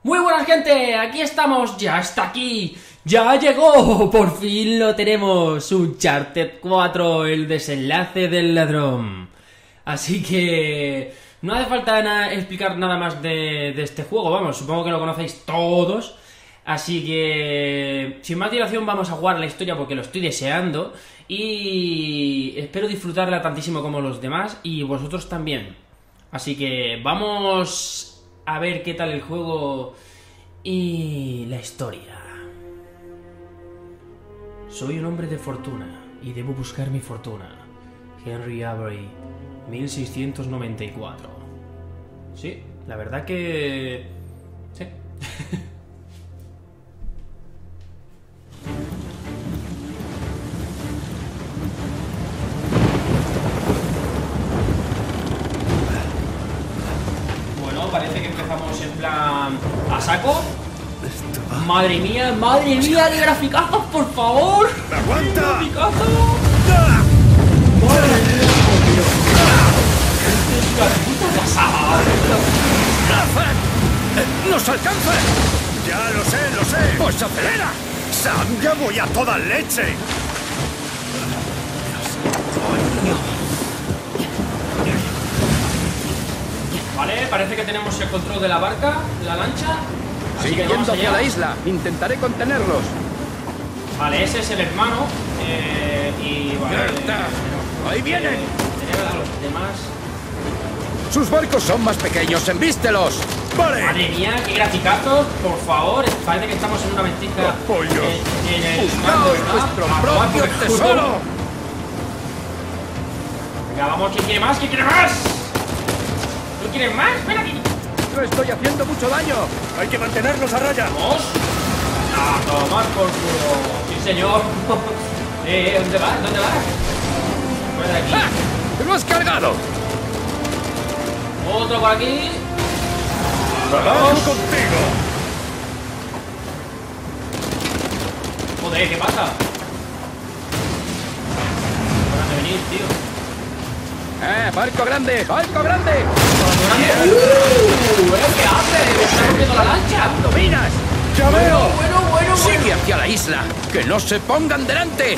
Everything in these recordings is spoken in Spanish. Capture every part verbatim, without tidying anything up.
Muy buenas, gente, aquí estamos, ya está aquí, ya llegó, por fin lo tenemos, Uncharted cuatro, el desenlace del ladrón. Así que no hace falta na explicar nada más de, de este juego, vamos, supongo que lo conocéis todos. Así que sin más dilación vamos a jugar la historia porque lo estoy deseando y espero disfrutarla tantísimo como los demás y vosotros también. Así que vamos a ver qué tal el juego y la historia. Soy un hombre de fortuna y debo buscar mi fortuna. Henry Avery, mil seiscientos noventa y cuatro. Sí, la verdad que... sí. Parece que empezamos en plan a saco. Madre mía, madre mía, de graficazos, por favor. ¡Aguanta! ¡Graficazos! Madre mía, tío. Esto es una puta pasada. ¡Nos alcanza! Ya lo sé, lo sé. ¡Pues acelera! ¡Sam, ya voy a toda leche! Vale, parece que tenemos el control de la barca, de la lancha. Así Sigue que vamos yendo hacia allá. la isla. Intentaré contenerlos. Vale, ese es el hermano. Eh, y vale. ¡Mierda! ¡Ahí vienen! Eh, tenemos a los demás. ¡Sus barcos son más pequeños! ¡Embístelos! ¡Vale! Madre mía, qué graficazos, por favor. Parece que estamos en una aventura. ¡Pollos! En, en el ¡Buscaos vuestro propio tesoro! Venga, vamos, ¿quién quiere más? ¿Quién quiere más? ¿Tú quieres más? Ven aquí. ¡No estoy haciendo mucho daño! ¡Hay que mantenernos a raya! ¿Vamos? A tomar por culo. Sí, señor. eh, ¿dónde vas? ¿Dónde vas? Fuera de aquí. ¡Ah! ¡Te lo has cargado! Otro por aquí. ¡Vamos contigo! Joder, ¿qué pasa? Van a venir, tío. ¡Eh! ¡Barco grande! ¡Barco grande! ¡Uh! ¿Qué hace? ¡Me está rompiendo la lancha! ¡Dominas! ¡Ya veo! Bueno, bueno, bueno. ¡Sigue hacia la isla! ¡Que no se pongan delante!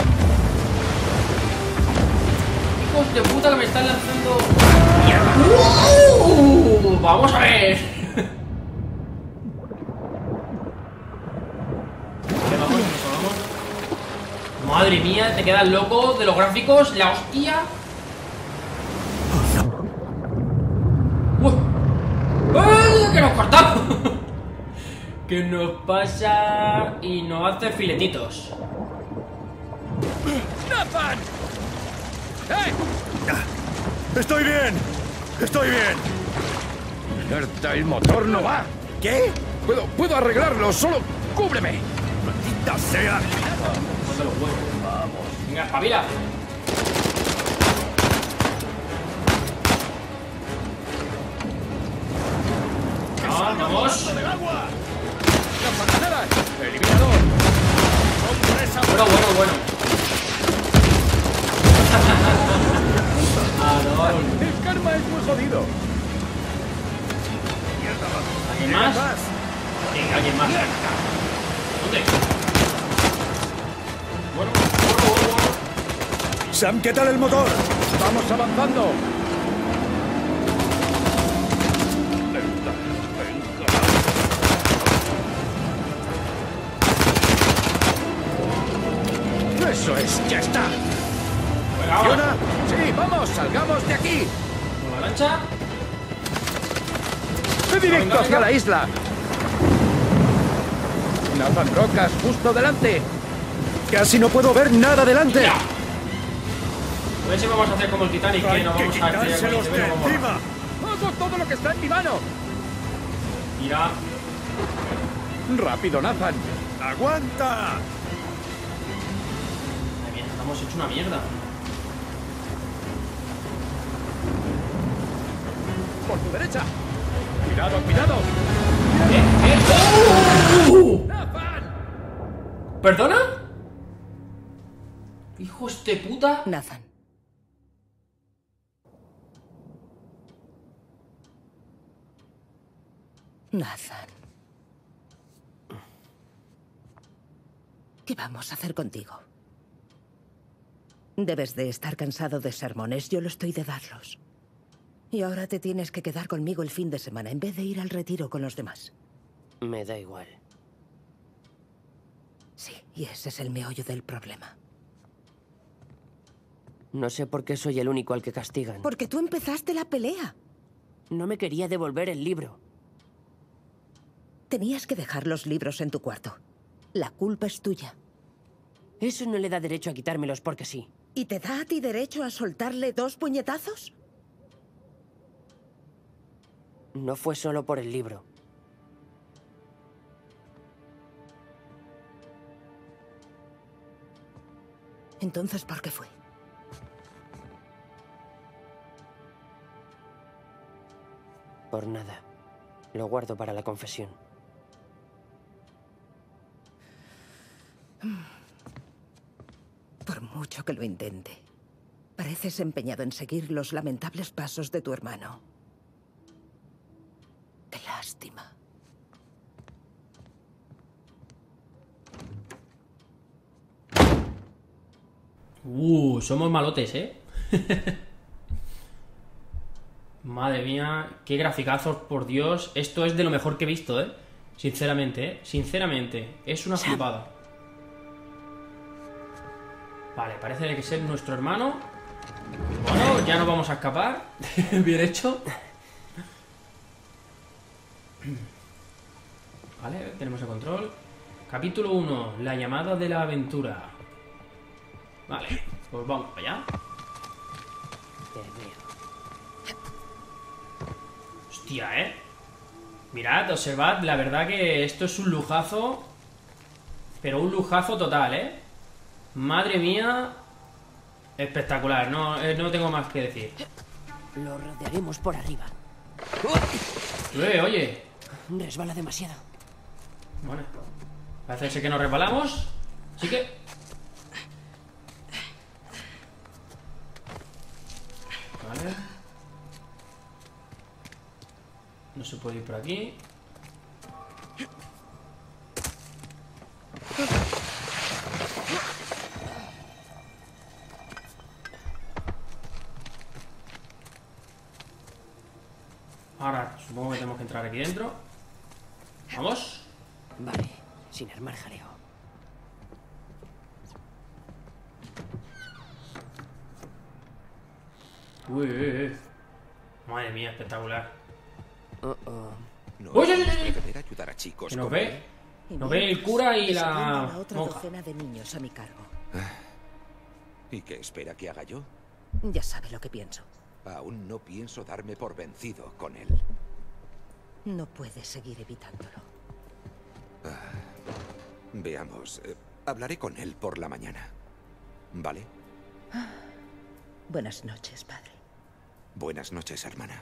Hijos de puta que me están lanzando. ¡Uh! Vamos a ver. Vale, vamos, vamos. Madre mía, te quedas loco de los gráficos, la hostia. ¡Uh! ¡Eh! ¡Que nos cortamos! Que nos pasa y nos hace filetitos. ¡Nathan! ¡Eh! ¡Estoy bien! ¡Estoy bien! ¡Mierda! ¡El motor no va! ¿Qué? Puedo, puedo arreglarlo, solo cúbreme. ¡Maldita sea! Ponte los huevos. Vamos. Venga, espabila. Ah, vamos. ¡Del agua! ¡Las granadas! ¡Eliminador! Bueno, bueno, bueno. Adoro. El karma es muy jodido. ¿Alguien más? Venga, alguien más. ¿Dónde? Bueno, bueno, bueno, bueno. ¡Sam, ¿qué tal el motor? ¡Vamos avanzando! ¡Eso es! ¡Ya está! Venga, ahora. ¿Funciona? ¡Sí, vamos! ¡Salgamos de aquí! Con la lancha. ¡Ve directo Venga, hacia venga. la isla! ¡Unas rocas justo delante! Casi no puedo ver nada delante. Ya. A ver si vamos a hacer como el Titanic, que ¡Hay nos que vamos a quitárselos de encima! ¡Hago todo lo que está en mi mano! Mira. ¡Rápido, Nathan! ¡Aguanta! Ay, bien, estamos hecho una mierda. ¡Por tu derecha! ¡Cuidado, cuidado! ¿Eh? ¿Eh? ¡Oh! ¡Nathan! ¿Perdona? Hijos de puta. Nathan. Nathan. ¿Qué vamos a hacer contigo? Debes de estar cansado de sermones. Yo lo estoy de darlos. Y ahora te tienes que quedar conmigo el fin de semana en vez de ir al retiro con los demás. Me da igual. Sí, y ese es el meollo del problema. No sé por qué soy el único al que castigan. Porque tú empezaste la pelea. No me quería devolver el libro. Tenías que dejar los libros en tu cuarto. La culpa es tuya. Eso no le da derecho a quitármelos porque sí. ¿Y te da a ti derecho a soltarle dos puñetazos? No fue solo por el libro. Entonces, ¿por qué fue? Por nada. Lo guardo para la confesión. Por mucho que lo intente, pareces empeñado en seguir los lamentables pasos de tu hermano. Qué lástima. Uh, somos malotes, ¿eh? Madre mía, qué graficazos, por Dios. Esto es de lo mejor que he visto, ¿eh? Sinceramente, ¿eh? Sinceramente, es una flipada. Vale, parece que ser nuestro hermano. Bueno, ya nos vamos a escapar. Bien hecho. Vale, tenemos el control. Capítulo uno, la llamada de la aventura. Vale, pues vamos para allá. Te veo. Hostia, ¿eh? Mirad, observad, la verdad que esto es un lujazo. Pero un lujazo total, ¿eh? Madre mía. Espectacular, no, eh, no tengo más que decir. Lo rodearemos por arriba. Eh, oye. Resbala demasiado. Bueno, parece ser que nos resbalamos. Así que... Vale. No se puede ir por aquí. Ahora supongo que tenemos que entrar aquí dentro. Vamos. Vale, sin armar jaleo. Uy, uy, uy. Madre mía, espectacular. Oh, oh. No Oye, es oye, oye. mi deber ayudar a chicos Que nos como ve. él. Y Nos ve el mientras, cura y se prende la la otra monja. docena de niños a mi cargo. ¿Y qué espera que haga yo? Ya sabe lo que pienso. Aún no pienso darme por vencido con él. No puede seguir evitándolo. Veamos. eh, hablaré con él por la mañana. ¿Vale? Buenas noches, padre. Buenas noches, hermana.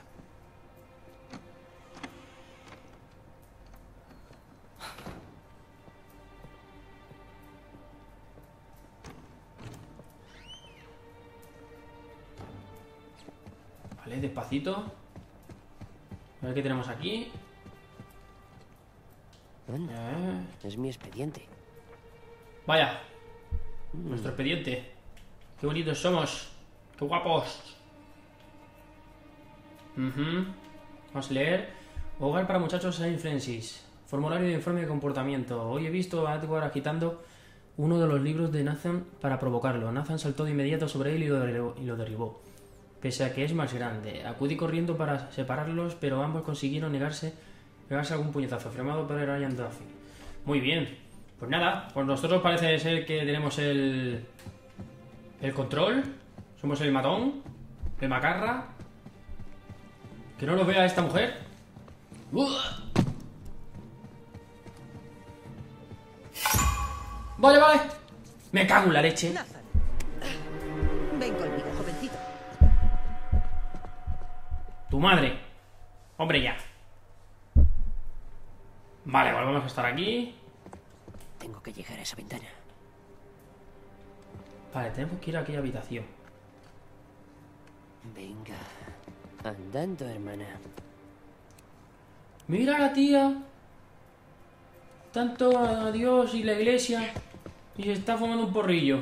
Vale, despacito. A ver qué tenemos aquí. Anda, Eh, es mi expediente. Vaya. Nuestro expediente. Qué bonitos somos. Qué guapos. Ujú. Vamos a leer. Hogar para muchachos Saint Francis. Formulario de informe de comportamiento. Hoy he visto a Edward agitando uno de los libros de Nathan para provocarlo. Nathan saltó de inmediato sobre él y lo derribó. Y lo derribó. Pese a que es más grande. Acudí corriendo para separarlos, pero ambos consiguieron negarse, pegarse algún puñetazo. Firmado por Ryan Duffy. Muy bien. Pues nada, pues nosotros parece ser que tenemos el... El control. Somos el matón. El macarra. Que no lo vea esta mujer. ¡Uh! Vale, vale. Me cago en la leche. Nathan, ven conmigo, jovencito. Tu madre. Hombre, ya. Vale, volvemos a estar aquí. Tengo que llegar a esa ventana. Vale, tenemos que ir a aquella habitación. Venga. Andando, hermana. Mira la tía. Tanto a Dios y la iglesia. Y se está fumando un porrillo.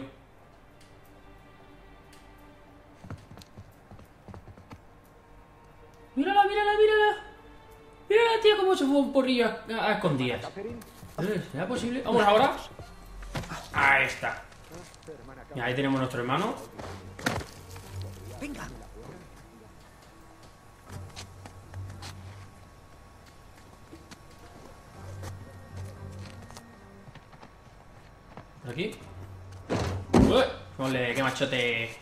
Mírala, mírala, mírala. Mírala, tío, cómo se fuma un porrillo a, a, a escondidas. ¿Eh? ¿Será posible? Vamos ahora. Ahí está. Y ahí tenemos nuestro hermano. Venga. Por aquí. ¡Uy! ¡Ole, qué machote!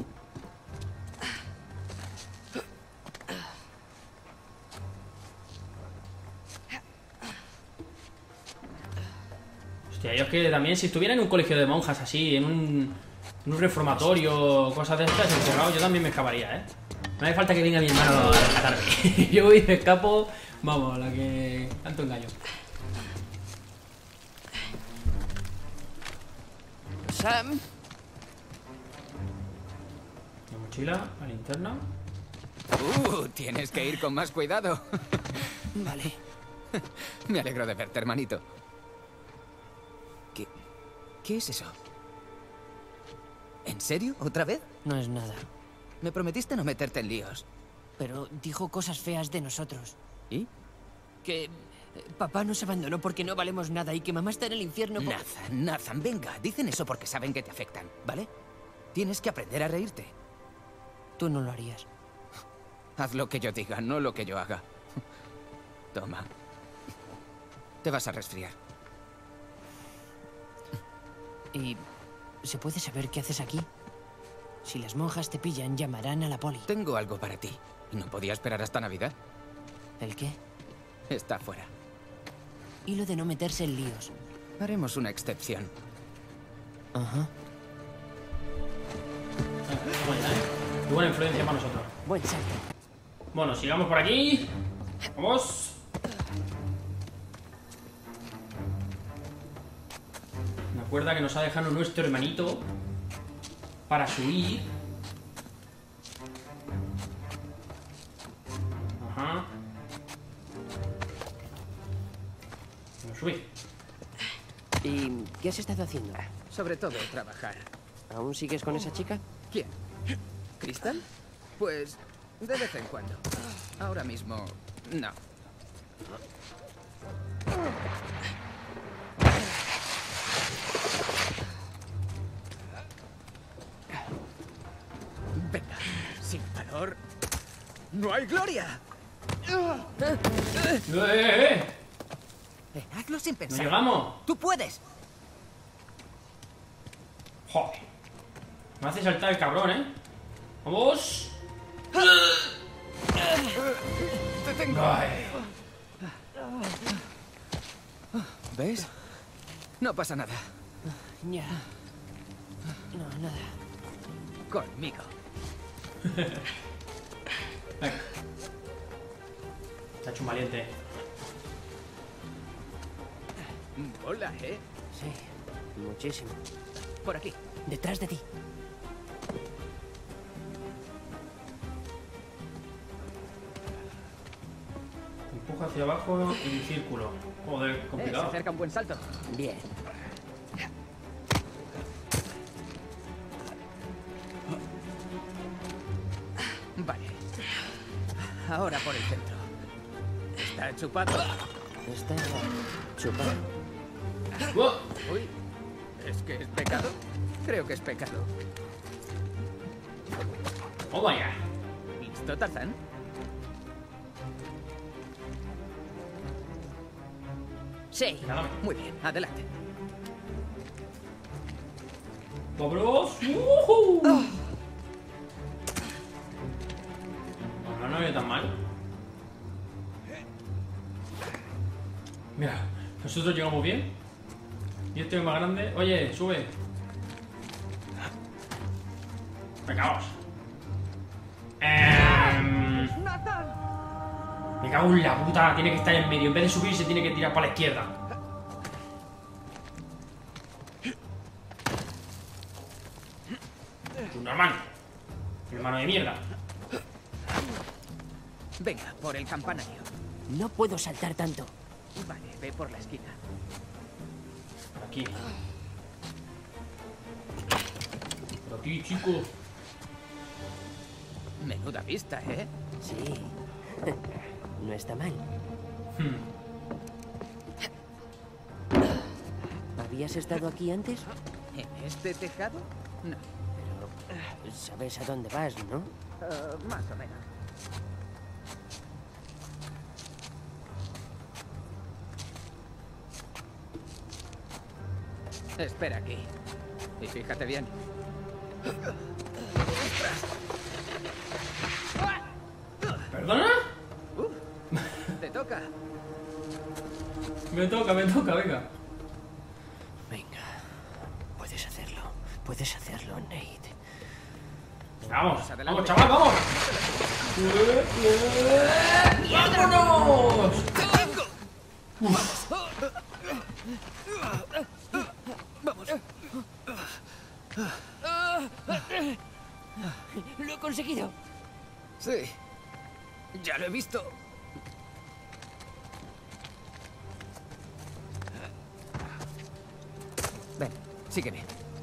Hostia, yo es que también si estuviera en un colegio de monjas así, en un, en un reformatorio, cosas de estas, encerrado, yo también me escaparía, ¿eh? No hace falta que venga mi hermano a rescatarme. Yo voy y me escapo, vamos, a la que tanto engaño. Sam. La mochila, la linterna. Uh, tienes que ir con más cuidado. Vale. Me alegro de verte, hermanito. ¿Qué? ¿Qué es eso? ¿En serio? ¿Otra vez? No es nada. Me prometiste no meterte en líos. Pero dijo cosas feas de nosotros. ¿Y? Que eh, papá nos abandonó porque no valemos nada y que mamá está en el infierno por... Nathan, Nathan, venga. Dicen eso porque saben que te afectan, ¿vale? Tienes que aprender a reírte. Tú no lo harías. Haz lo que yo diga, no lo que yo haga. Toma. Te vas a resfriar. ¿Y se puede saber qué haces aquí? Si las monjas te pillan, llamarán a la poli. Tengo algo para ti. ¿No podía esperar hasta Navidad? ¿El qué? Está fuera. Y lo de no meterse en líos. Haremos una excepción. Ajá. Buena, ¿eh? Qué buena influencia para nosotros. Buen salto. Bueno, sigamos por aquí. Vamos. Una cuerda que nos ha dejado nuestro hermanito para subir. Ajá. Vamos a subir. ¿Y qué has estado haciendo? Sobre todo trabajar. ¿Aún sigues con esa chica? ¿Quién? ¿Cristal? Pues de vez en cuando. Ahora mismo, no. Venga, sin valor, no hay gloria. ¡Eh, eh, eh! Eh, hazlo sin ¿No pensar. llegamos? ¡Tú puedes! Joder. Me hace saltar el cabrón, ¿eh? ¡Vamos! ¡Te tengo! Ay. ¿Ves? No pasa nada. Ya. No, nada. Conmigo. Venga. Te ha hecho un valiente. Hola, ¿eh? Sí, muchísimo. Por aquí. Detrás de ti. Empuja hacia abajo y círculo. Joder, Eh, se complicado. acerca un buen salto. Bien. Vale. Ahora por el centro. Está chupado. Está chupado. ¡Wow! Uy, ¿es que es pecado? Creo que es pecado. ¡Oh, vaya! ¿Listo, Tarzán? Sí. Nada. Muy bien, adelante. ¡Vámonos! ¡Uhú! Bueno, no viene tan mal. Mira, nosotros llegamos bien. Y este es más grande. Oye, sube. Venga, vamos. Em, Me cago en la puta. Tiene que estar en medio. En vez de subir, se tiene que tirar para la izquierda. Tu normal. Hermano de mierda. Venga, por el campanario. No puedo saltar tanto. Vale, ve por la esquina. Por aquí. Por aquí, chico. Menuda vista, ¿eh? Sí. No está mal. Hmm. ¿Habías estado aquí antes? ¿En este tejado? No. Pero sabes a dónde vas, ¿no? Uh, más o menos. Espera aquí. Y fíjate bien. ¿Perdona? Uh, te toca. Me toca, me toca, venga. Venga. Puedes hacerlo. Puedes hacerlo, Nate. Vamos, Adelante. vamos, chaval, vamos. ¡Vámonos! Vamos. ¡Lo he conseguido! Sí. Ya lo he visto. Ven, sígueme.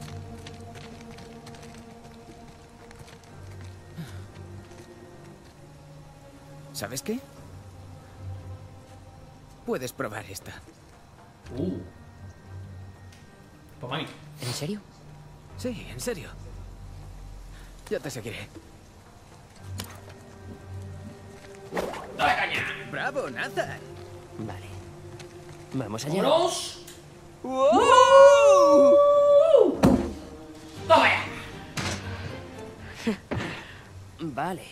¿Sabes qué? Puedes probar esta. Uh. Toma ahí. ¿En serio? Sí, en serio. Ya te seguiré. ¡Dale caña! ¡Bravo, Nathan! Vale. Vamos allá. ¡Vámonos! ¡Wow! ¡Toma ya! Vale.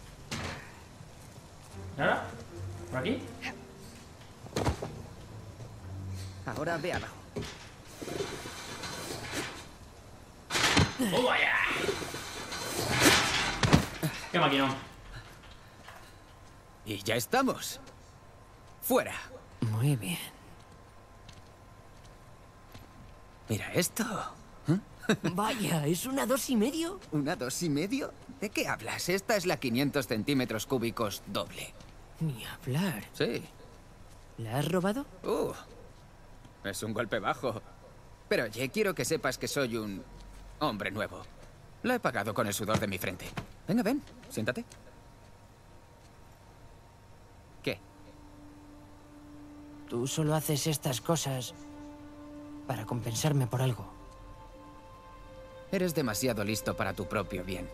¿Y ahora? ¿Por aquí? Ahora ve abajo. ¡Toma ya! ¡Qué maquinón! Y ya estamos. Fuera. Muy bien. Mira esto. Vaya, ¿es una dos y medio? ¿Una dos y medio? ¿De qué hablas? Esta es la quinientos centímetros cúbicos doble. Ni hablar. Sí. ¿La has robado? Uh, es un golpe bajo. Pero oye, quiero que sepas que soy un hombre nuevo. Lo he pagado con el sudor de mi frente. Venga, ven, siéntate. ¿Qué? Tú solo haces estas cosas para compensarme por algo. Eres demasiado listo para tu propio bien.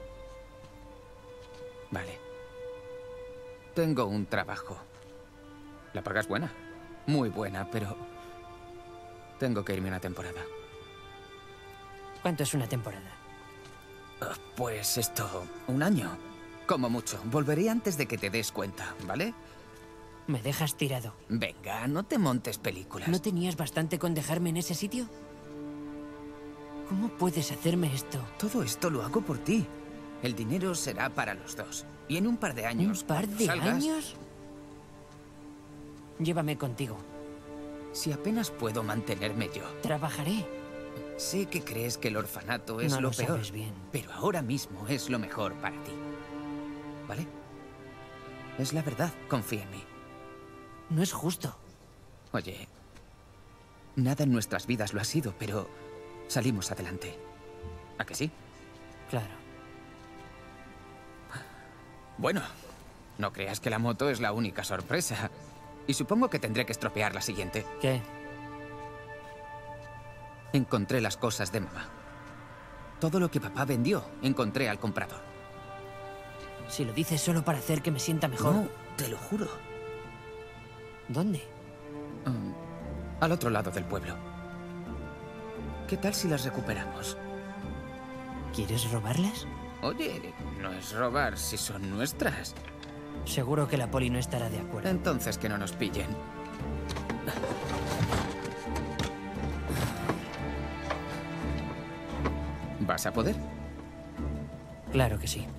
Vale. Tengo un trabajo. La paga es buena. Muy buena, pero... tengo que irme una temporada. ¿Cuánto es una temporada? Uh, pues esto... un año. Como mucho. Volveré antes de que te des cuenta, ¿vale? Me dejas tirado. Venga, no te montes películas. ¿No tenías bastante con dejarme en ese sitio? ¿Cómo puedes hacerme esto? Todo esto lo hago por ti. El dinero será para los dos. Y en un par de años... ¿Un par cuando de salgas, años? Llévame contigo. Si apenas puedo mantenerme yo. Trabajaré. Sé que crees que el orfanato es No lo lo peor. sabes bien. Pero ahora mismo es lo mejor para ti. ¿Vale? Es la verdad. Confía en mí. No es justo. Oye, nada en nuestras vidas lo ha sido, pero salimos adelante. ¿A que sí? Claro. Bueno, no creas que la moto es la única sorpresa. Y supongo que tendré que estropear la siguiente. ¿Qué? Encontré las cosas de mamá. Todo lo que papá vendió, encontré al comprador. Si lo dices solo para hacer que me sienta mejor. No, te lo juro. ¿Dónde? Um, al otro lado del pueblo. ¿Qué tal si las recuperamos? ¿Quieres robarlas? Oye, no es robar si son nuestras. Seguro que la poli no estará de acuerdo. Entonces que no nos pillen. ¿Vas a poder? Claro que sí.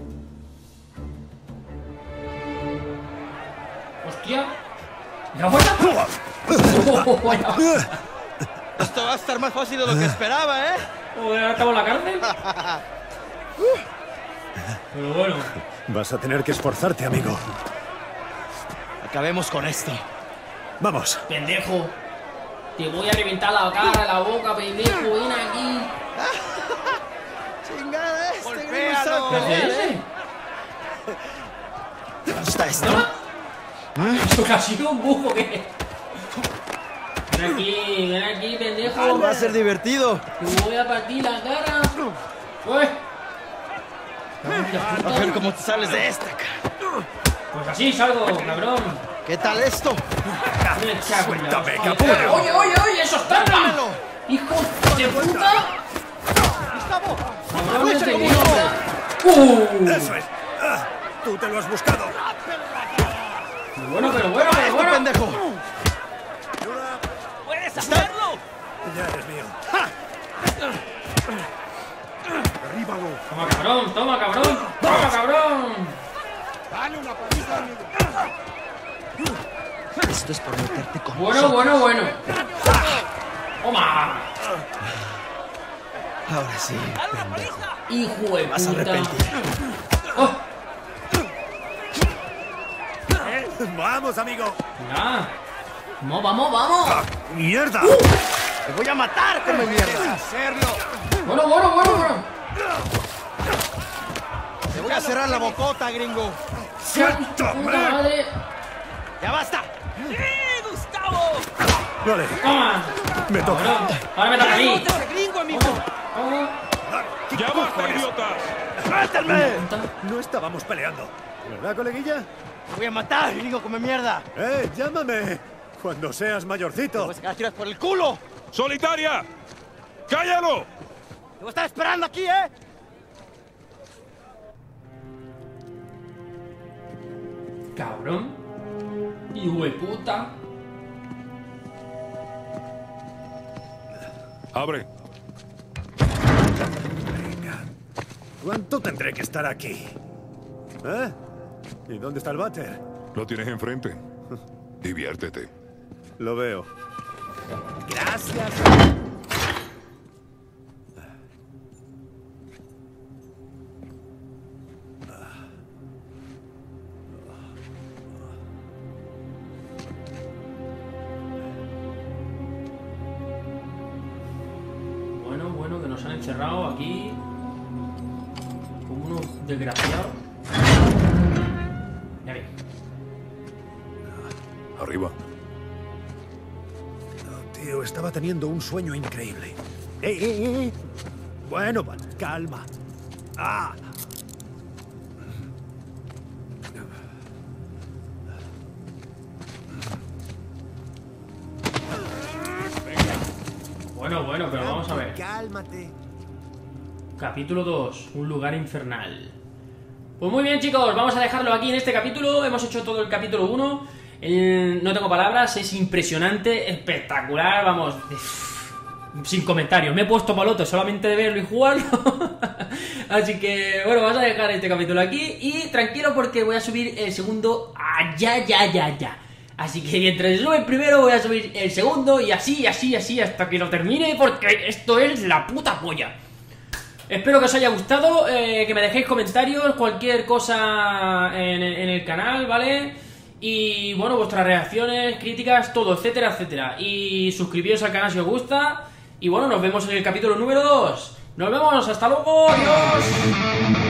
¡Hostia! ¿Y ahora? ¡Oh, vaya! Esto va a estar más fácil de lo que esperaba, ¿eh? Joder, ¿ahora estamos en la cárcel? Pero bueno. Vas a tener que esforzarte, amigo. Acabemos con esto. Vamos. Pendejo. Te voy a reventar la cara, la boca, pendejo. Ven aquí. Chingada este. Golpéalo. ¿Qué haces? ¿Dónde está esto? Esto que ha sido un bufo, ¿qué? Ven aquí, ven aquí, pendejo. Va a ser divertido. Te voy a partir la cara. Uy. A ver cómo te sales de esta, cara. Pues así salgo, cabrón. ¿Qué tal esto? Me cago en la Suéltame, hostia. capullo. Oye, oye, oye, eso está bien. ¡Hijo de puta! ¡Cabrones de mierda! ¡Uh! ¡Eso es! Ah, ¡Tú te lo has buscado! Bueno, pero bueno, pero bueno. ¡Pendejo! ¡Puedes hacerlo! Ya eres mío. Derríbalo. Toma, cabrón, toma, cabrón. Toma, cabrón. Dale una paliza, amigo. Esto es por meterte con Bueno, nosotros. bueno, bueno. Toma. Ahora sí, pendejo. Hijo de Vas a puta. arrepentir. Oh, Vamos, amigo. ya. Vamos, vamos, vamos. ¡Ah, ¡Mierda! ¡Te voy a matar, come mierda! ¡Hacerlo! Bueno, bueno, bueno, bueno. ¡Te voy a cerrar la bocota, gringo! Puta madre. ¡Ya basta! ¡Sí, Gustavo! Vale, Toma. me toca. Cabrón. Ahora me toca a mí. ¡Ese gringo, amigo! Toma. ¡Ya basta, idiota! ¡Suéltame! No estábamos peleando. ¿Verdad, coleguilla? ¡Te voy a matar, gringo, come mierda! ¡Eh, llámame! Cuando seas ¡Te mayorcito. voy a sacar tiras por el culo! ¡Solitaria! ¡Cállalo! ¡Te voy a estar esperando aquí, eh! Cabrón. Hijo de puta. Abre. ¿Cuánto tendré que estar aquí? ¿Eh? ¿Y dónde está el váter? Lo tienes enfrente. Diviértete. Lo veo. Gracias. Bueno, bueno, que nos han encerrado aquí como unos desgraciados. Ya ve. Arriba. No, tío, estaba teniendo un sueño increíble. ¡Eh, eh, eh! Bueno, vale, calma. ¡Ah! Bueno, bueno, pero vamos a ver. Cálmate. Capítulo dos, un lugar infernal. Pues muy bien, chicos, vamos a dejarlo aquí en este capítulo. Hemos hecho todo el capítulo uno. El... No tengo palabras, es impresionante, espectacular, vamos, sin comentarios. Me he puesto palote solamente de verlo y jugarlo. Así que, bueno, vamos a dejar este capítulo aquí. Y tranquilo porque voy a subir el segundo allá, ya, ya, ya. Así que mientras sube el primero voy a subir el segundo. Y así, así, así, hasta que lo termine. Porque esto es la puta polla. Espero que os haya gustado, eh, que me dejéis comentarios, cualquier cosa en, en el canal, ¿vale? Y bueno, vuestras reacciones, críticas, todo, etcétera, etcétera. Y suscribiros al canal si os gusta. Y bueno, nos vemos en el capítulo número dos. Nos vemos, hasta luego, adiós.